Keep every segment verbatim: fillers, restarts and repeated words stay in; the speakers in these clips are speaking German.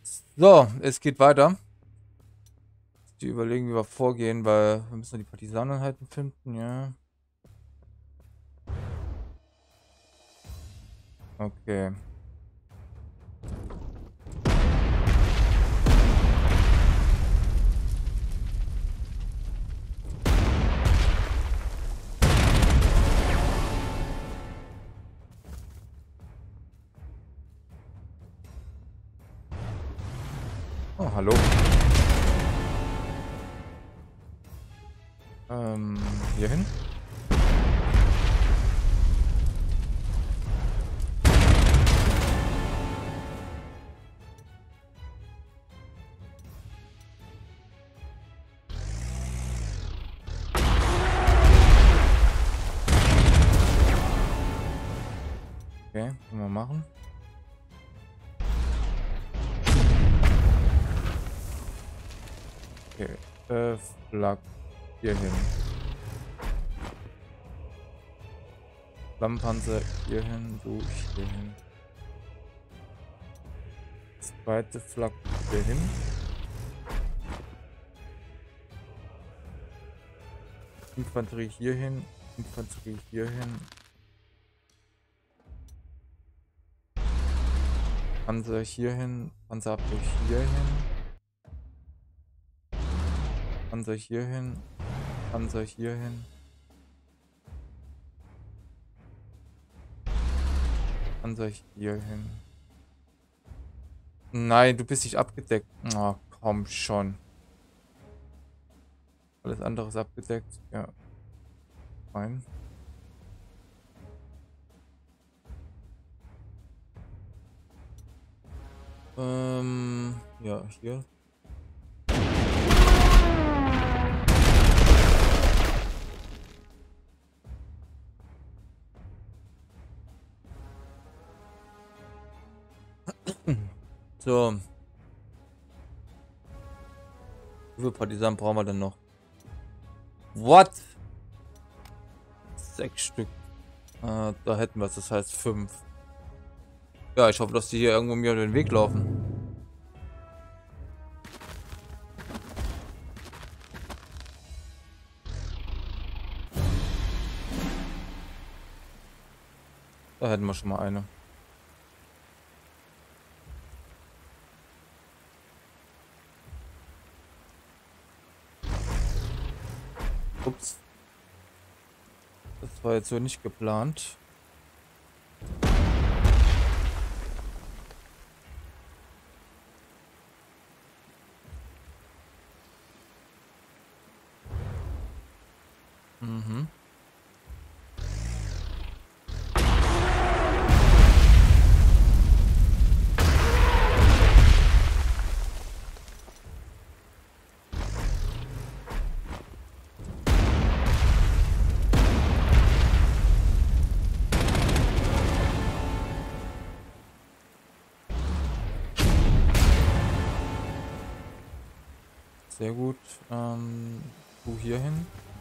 So, es geht weiter. Die überlegen, wie wir vorgehen, weil wir müssen die Partisanenheiten finden, ja. Okay. Oh, hallo. Ähm, hier hin. Okay, können wir machen. Okay, äh, Flak hier hin. Flammenpanzer hier hin, du hier hin. Zweite Flak hier hin. Infanterie hier hin, Infanterie hier hin. Panzer hier hin, Panzerabwehr hier hin. Panzer hier hin, Panzer hier hin. Panzer hier hin. Nein, du bist nicht abgedeckt. Oh, komm schon. Alles andere ist abgedeckt. Ja. Nein. Ähm, ja, hier. So. Wie viele Partisanen brauchen wir denn noch? What? Sechs Stück. Äh, da hätten wir es, das heißt fünf. Ja, ich hoffe, dass die hier irgendwo mir über den Weg laufen. Da hätten wir schon mal eine. Ups. Das war jetzt so nicht geplant. Mhm. Sehr gut. Ähm, du hier hin.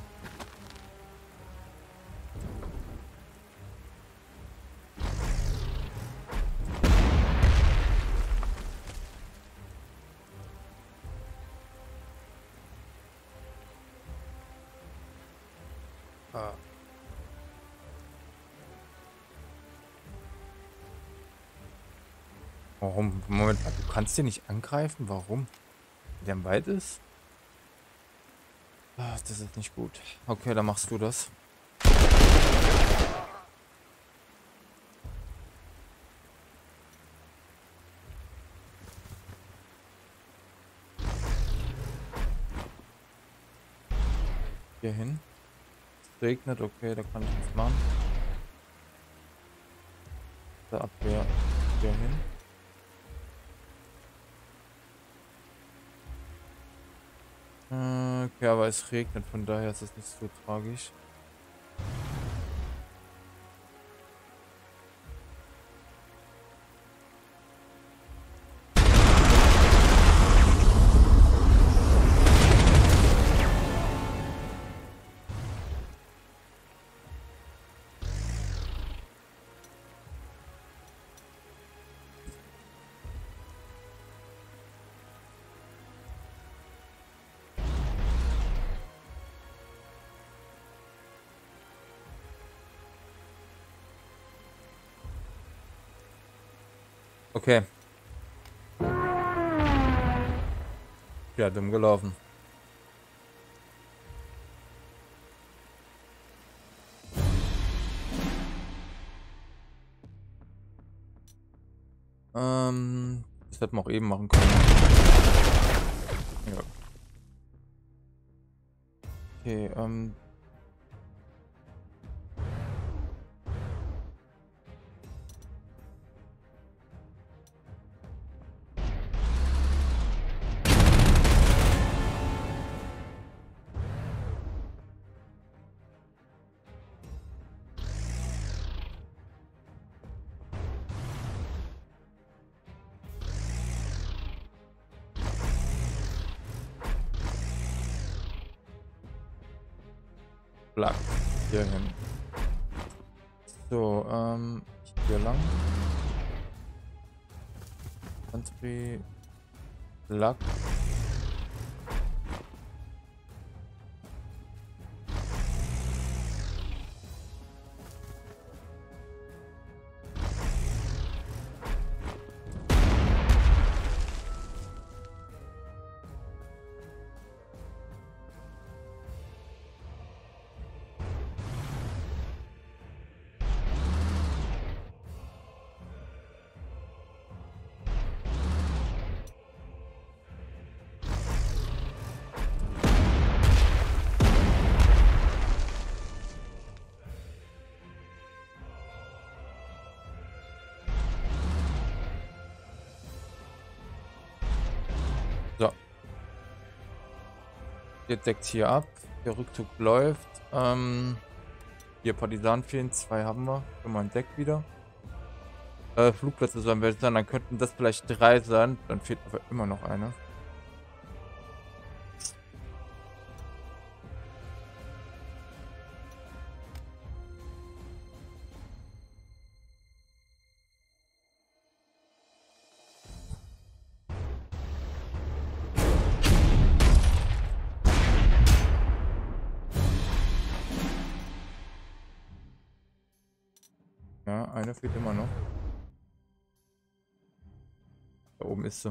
Ah. Warum? Moment, du kannst den nicht angreifen? Warum? Der am weit ist? Ah, das ist nicht gut. Okay, dann machst du das. Hier hin. Es regnet, okay, da kann ich nichts machen. Der Abwehr hier hin. Äh, okay, aber es regnet, von daher ist es nicht so tragisch. Okay. Ja, dumm gelaufen. Ähm, das hätten wir auch eben machen können. Ja. Okay, ähm. Black. Hier hin. So, ähm, hier lang. Country. Black. So. Ihr deckt hier ab. Der Rückzug läuft. Ähm, hier Partisanen fehlen. Zwei haben wir. Schon mal entdeckt wieder. Äh, Flugplätze sollen wir sein. Dann könnten das vielleicht drei sein. Dann fehlt aber immer noch eine. Ja, eine fehlt immer noch. Da oben ist sie.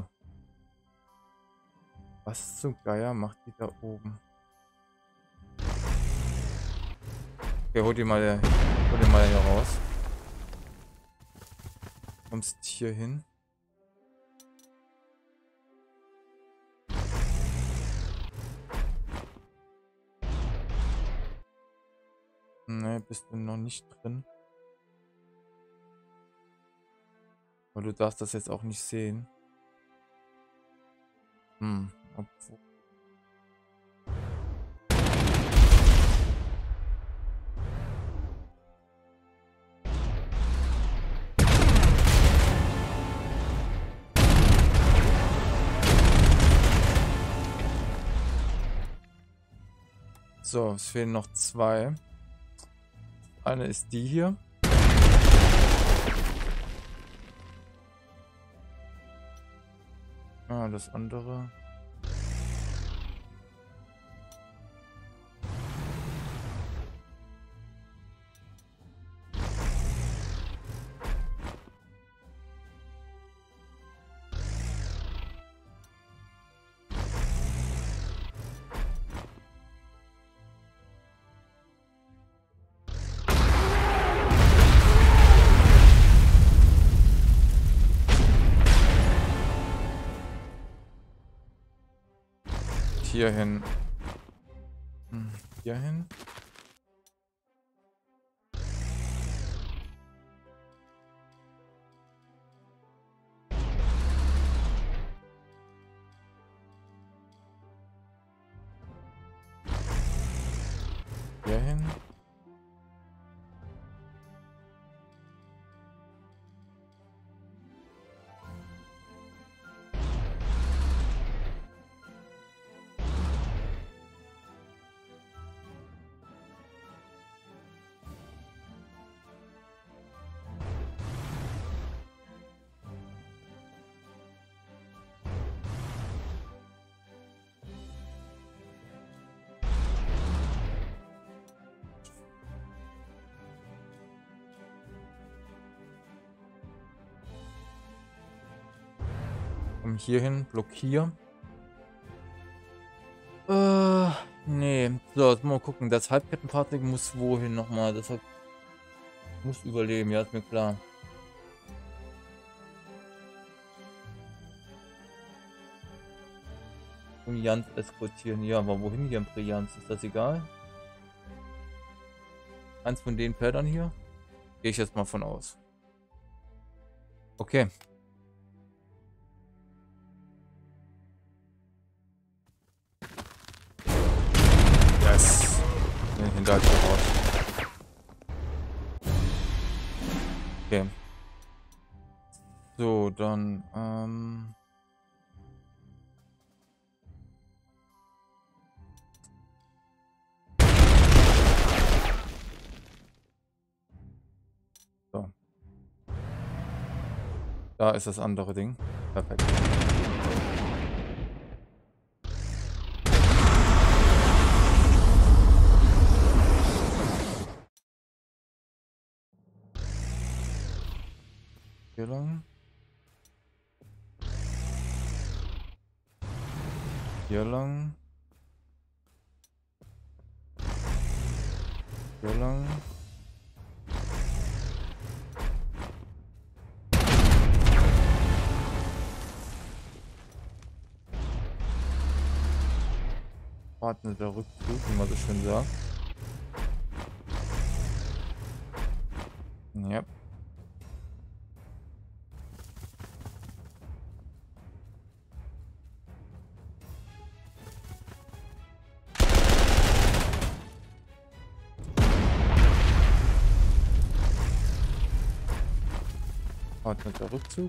Was zum Geier macht die da oben? Okay, hol die mal, hol die mal hier raus. Kommst hier hin. Ne, bist du noch nicht drin. Aber du darfst das jetzt auch nicht sehen. Hm, obwohl. So, es fehlen noch zwei. Eine ist die hier. Ah, das andere. Hier hin. Hm, hier hin. Hier hin. Komm hier hin, blockier. Äh, nee. So, jetzt mal gucken. Das Halbkettenfahrzeug muss wohin nochmal? Das hat, muss überleben, ja, ist mir klar. Brillanz eskortieren. Ja, aber wohin hier in Brillanz? Ist das egal? Eins von den Feldern hier? Gehe ich jetzt mal von aus. Okay. Yes. Den Hinterhalt raus. Okay. So, dann, ähm... So. Da ist das andere Ding. Perfekt. Hier lang. Hier lang. Hier lang. Partner der Rückzug, wie man so schön sagt. Ja. Partner der Rückzug.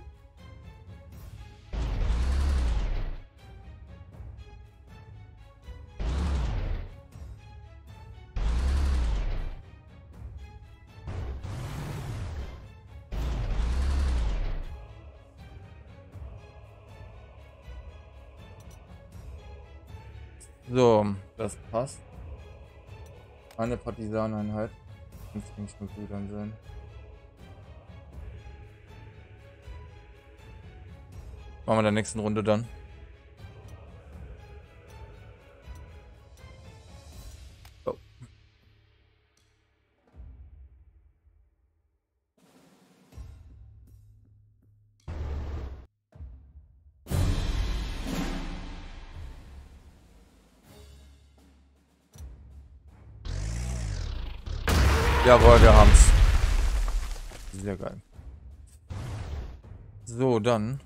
So, das passt. Eine Partisaneinheit. Muss nicht nur Brüdern sein. Machen wir in der nächsten Runde dann. Oh. Jawohl, wir haben's. Sehr geil. So, dann.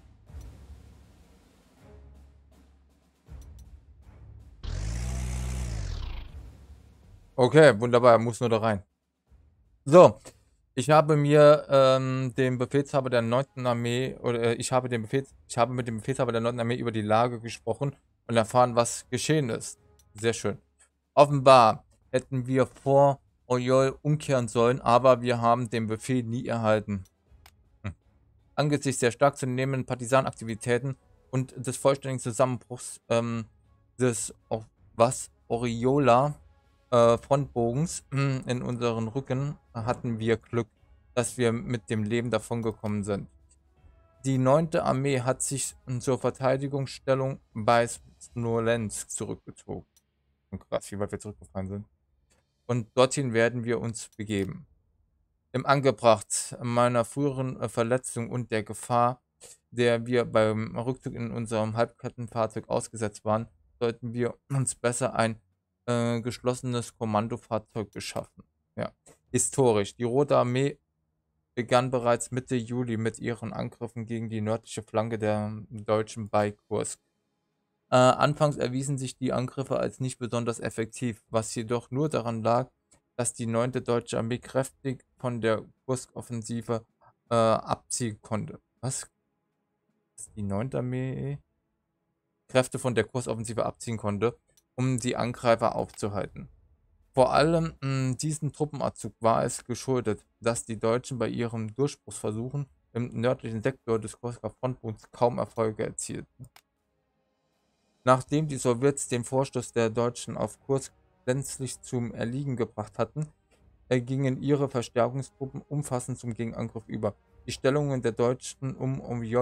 Okay, wunderbar, er muss nur da rein. So, ich habe mir ähm, den Befehlshaber der neunten Armee, oder äh, ich habe den Befehls, ich habe mit dem Befehlshaber der neunten Armee über die Lage gesprochen und erfahren, was geschehen ist. Sehr schön. Offenbar hätten wir vor Orjol umkehren sollen, aber wir haben den Befehl nie erhalten. Hm. Angesichts der stark zunehmenden Partisanaktivitäten und des vollständigen Zusammenbruchs ähm, des oh, was Oriola äh, Frontbogens in unseren Rücken hatten wir Glück, dass wir mit dem Leben davongekommen sind. Die neunte Armee hat sich zur Verteidigungsstellung bei Smolensk zurückgezogen. Krass, wie weit wir zurückgefallen sind. Und dorthin werden wir uns begeben. Im Angebracht meiner früheren äh, Verletzung und der Gefahr, der wir beim Rückzug in unserem Halbkettenfahrzeug ausgesetzt waren, sollten wir uns besser ein äh, geschlossenes Kommandofahrzeug beschaffen. Ja. Historisch. Die Rote Armee begann bereits Mitte Juli mit ihren Angriffen gegen die nördliche Flanke der Deutschen bei Kursk. Äh, anfangs erwiesen sich die Angriffe als nicht besonders effektiv, was jedoch nur daran lag, dass die neunte Deutsche Armee kräftig von der Kursk-Offensive äh, abziehen konnte. Was? Dass die neunte Armee Kräfte von der Kurskoffensive abziehen konnte, um die Angreifer aufzuhalten. Vor allem mh, diesem Truppenabzug war es geschuldet, dass die Deutschen bei ihren Durchbruchsversuchen im nördlichen Sektor des Kursker Frontpunkts kaum Erfolge erzielten. Nachdem die Sowjets den Vorstoß der Deutschen auf Kursk gänzlich zum Erliegen gebracht hatten, gingen ihre Verstärkungstruppen umfassend zum Gegenangriff über. Die Stellungen der Deutschen um Orjol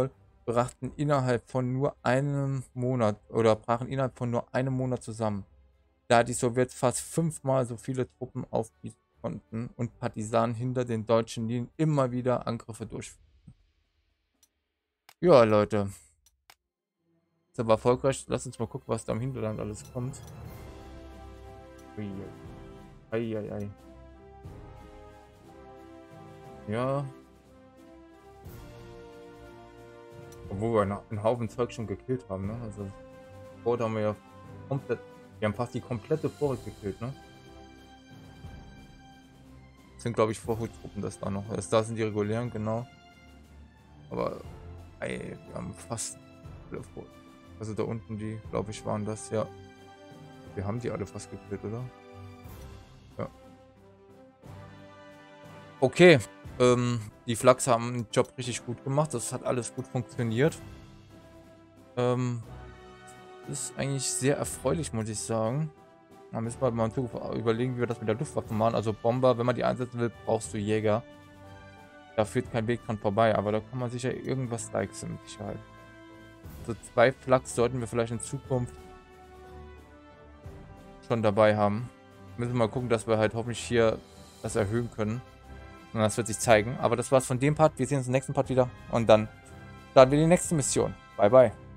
brachten innerhalb von nur einem Monat oder brachen innerhalb von nur einem Monat zusammen, da die Sowjets fast fünfmal so viele Truppen aufbieten konnten und Partisanen hinter den deutschen Linien immer wieder Angriffe durchführten. Ja, Leute. Ist aber erfolgreich. Lass uns mal gucken, was da im Hinterland alles kommt. Eieiei. Ja. Obwohl wir einen Haufen Zeug schon gekillt haben, ne? Also, vorher haben wir ja komplett. Wir haben fast die komplette Vorrat gekillt, ne? Das sind, glaube ich, Vorhuttruppen, das da noch ist. Da sind die regulären, genau. Aber, ey, wir haben fast alle vor. Also da unten, die, glaube ich, waren das, ja. Wir haben die alle fast gekillt, oder? Ja. Okay. Ähm, die Flachs haben den Job richtig gut gemacht. Das hat alles gut funktioniert. Ähm, das ist eigentlich sehr erfreulich, muss ich sagen. Da müssen wir mal in Zukunft überlegen, wie wir das mit der Luftwaffe machen. Also Bomber, wenn man die einsetzen will, brauchst du Jäger. Da führt kein Weg dran vorbei, aber da kann man sicher irgendwas deichseln mit Sicherheit. Also zwei Flaks sollten wir vielleicht in Zukunft schon dabei haben. Müssen wir mal gucken, dass wir halt hoffentlich hier das erhöhen können. Und das wird sich zeigen. Aber das war's von dem Part. Wir sehen uns im nächsten Part wieder. Und dann starten wir die nächste Mission. Bye, bye.